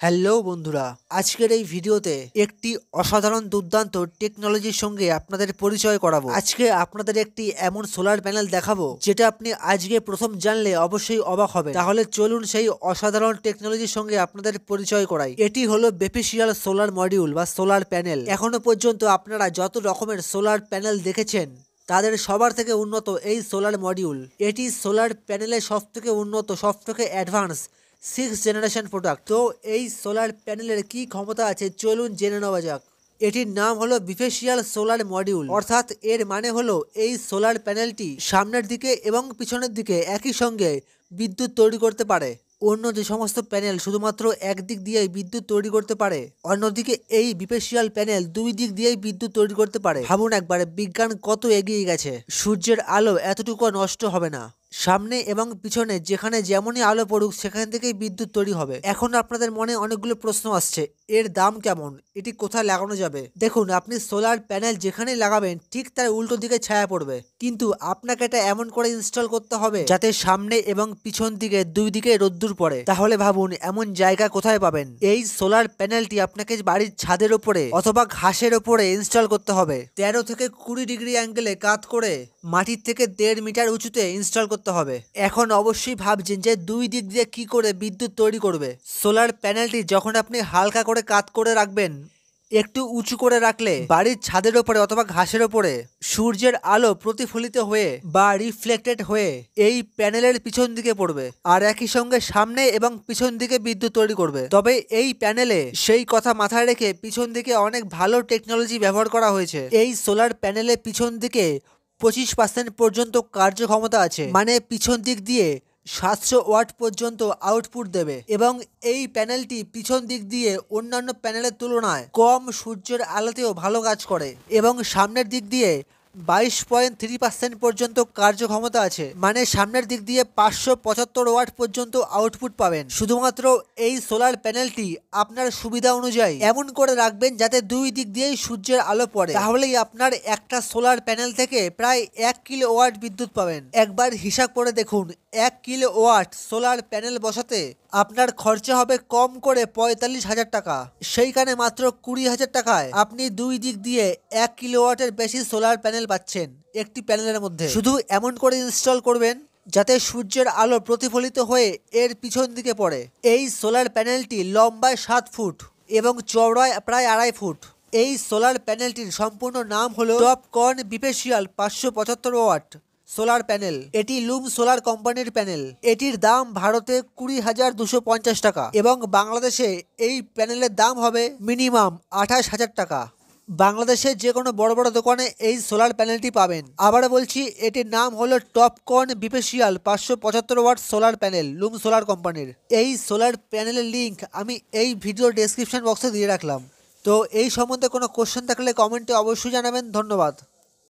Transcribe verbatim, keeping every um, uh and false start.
Hello বন্ধুরা, আজকের এই ভিডিওতে একটি অসাধারণ দুর্দান্ত টেকনোলজির সঙ্গে আপনাদের পরিচয় করাবো। আজকে আপনাদের একটি এমন সোলার প্যানেল দেখাবো যেটা আপনি আজকে প্রথম জানলে অবশ্যই অবাক হবে। তাহলে চলুন সেই অসাধারণ টেকনোলজির সঙ্গে আপনাদের পরিচয় করাই। এটি হলো বেফিসিয়াল সোলার মডিউল বা সোলার প্যানেল। এখনো পর্যন্ত আপনারা যত রকমের সোলার প্যানেল দেখেছেন তাদের সবার থেকে উন্নত এই সোলার মডিউল। এটি সোলার প্যানেলের সব থেকে উন্নত, সব থেকে অ্যাডভান্স সিক্স জেনারেশন প্রোডাক্ট। তো এই সোলার প্যানেলের কি ক্ষমতা আছে চলুন জেনে নেওয়া যাক। এটির নাম হলো বিফেসিয়াল সোলার মডিউল, অর্থাৎ এর মানে হলো এই সোলার প্যানেলটি সামনের দিকে এবং পিছনের দিকে একই সঙ্গে বিদ্যুৎ তৈরি করতে পারে। অন্য যে সমস্ত প্যানেল শুধুমাত্র একদিক দিয়েই বিদ্যুৎ তৈরি করতে পারে, অন্যদিকে এই বিফেসিয়াল প্যানেল দুই দিক দিয়েই বিদ্যুৎ তৈরি করতে পারে। ভাবুন একবারে বিজ্ঞান কত এগিয়ে গেছে। সূর্যের আলো এতটুকু নষ্ট হবে না, সামনে এবং পিছনে যেখানে যেমনই আলো পড়ুক সেখান থেকেই বিদ্যুৎ তৈরি হবে। এখন আপনাদের মনে অনেকগুলো প্রশ্ন আসছে, এর দাম কেমন, এটি কোথায় লাগানো যাবে? দেখুন, আপনি সোলার প্যানেল যেখানেই লাগাবেন ঠিক তার উল্টো দিকে ছায়া পড়বে, কিন্তু আপনাকে এটা এমন করে ইনস্টল করতে হবে যাতে সামনে এবং পিছন দিকে দুই দিকে রোদ্দুর পড়ে। তাহলে ভাবুন এমন জায়গা কোথায় পাবেন? এই সোলার প্যানেলটি আপনাকে বাড়ির ছাদের ওপরে অথবা ঘাসের ওপরে ইনস্টল করতে হবে। তেরো থেকে কুড়ি ডিগ্রি অ্যাঙ্গেলে কাত করে মাটির থেকে দেড় মিটার উঁচুতে ইনস্টল করতে হবে। এখন অবশ্যই ভাবছেন যে দুই দিক দিয়ে কি করে বিদ্যুৎ তৈরি করবে। সোলার প্যানেলটি যখন আপনি হালকা করে কাত করে রাখবেন, একটু উঁচু করে রাখলে বাড়ির ছাদের ওপরে অথবা ঘাসের ওপরে সূর্যের আলো প্রতিফলিত হয়ে বা রিফ্লেক্টেড হয়ে এই প্যানেলের পিছন দিকে পড়বে, আর একই সঙ্গে সামনে এবং পিছন দিকে বিদ্যুৎ তৈরি করবে। তবে এই প্যানেলে সেই কথা মাথায় রেখে পিছন দিকে অনেক ভালো টেকনোলজি ব্যবহার করা হয়েছে। এই সোলার প্যানেলের পিছন দিকে পঁচিশ পার্সেন্ট পর্যন্ত কার্যক্ষমতা আছে, মানে পিছন দিক দিয়ে সাতশো ওয়াট পর্যন্ত আউটপুট দেবে, এবং এই প্যানেলটি পিছন দিক দিয়ে অন্যান্য প্যানেলের তুলনায় কম সূর্যের আলোতেও ভালো কাজ করে, এবং সামনের দিক দিয়ে বাইশ পয়েন্ট থ্রি পার্সেন্ট পর্যন্ত কার্যক্ষমতা আছে, মানে সামনের দিক দিয়ে পাঁচশো পঁচাত্তর ওয়াট পর্যন্ত আউটপুট পাবেন। শুধুমাত্র এই সোলার প্যানেলটি আপনার সুবিধা অনুযায়ী এমন করে রাখবেন যাতে দুই দিক দিয়েই সূর্যের আলো পড়ে, তাহলেই আপনার একটা সোলার প্যানেল থেকে প্রায় এক কিলো ওয়াট বিদ্যুৎ পাবেন। একবার হিসাব করে দেখুন, এক কিলো ওয়াট সোলার প্যানেল বসাতে আপনার খরচা হবে কম করে পঁয়তাল্লিশ হাজার টাকা। সেইখানে মাত্র কুড়ি হাজার টাকায় আপনি দুই দিক দিয়ে এক কিলো ওয়াটের বেশি সোলার প্যানেল পাচ্ছেন একটি প্যানেলের মধ্যে। শুধু এমন করে ইনস্টল করবেন যাতে সূর্যের আলো প্রতিফলিত হয়ে এর পিছন দিকে পড়ে। এই সোলার প্যানেলটি লম্বায় সাত ফুট এবং চওড়ায় প্রায় আড়াই ফুট। এই সোলার প্যানেলটির সম্পূর্ণ নাম হলো টপকন বিফেসিয়াল পাঁচশো পঁচাত্তর ওয়াট সোলার প্যানেল। এটি লুম সোলার কোম্পানির প্যানেল। এটির দাম ভারতে কুড়ি হাজার দুশো পঞ্চাশ টাকা এবং বাংলাদেশে এই প্যানেলের দাম হবে মিনিমাম আঠাশ হাজার টাকা। বাংলাদেশে যে কোনো বড় বড় দোকানে এই সোলার প্যানেলটি পাবেন। আবার বলছি, এটির নাম হলো টপকন বিফেসিয়াল পাঁচশো পঁচাত্তর watt solar panel, Loom solar কোম্পানির। এই সোলার প্যানেলের লিঙ্ক আমি এই ভিডিও ডেসক্রিপশন বক্সে দিয়ে রাখলাম। তো এই সম্বন্ধে কোনো কোশ্চেন থাকলে কমেন্টে অবশ্যই জানাবেন। ধন্যবাদ।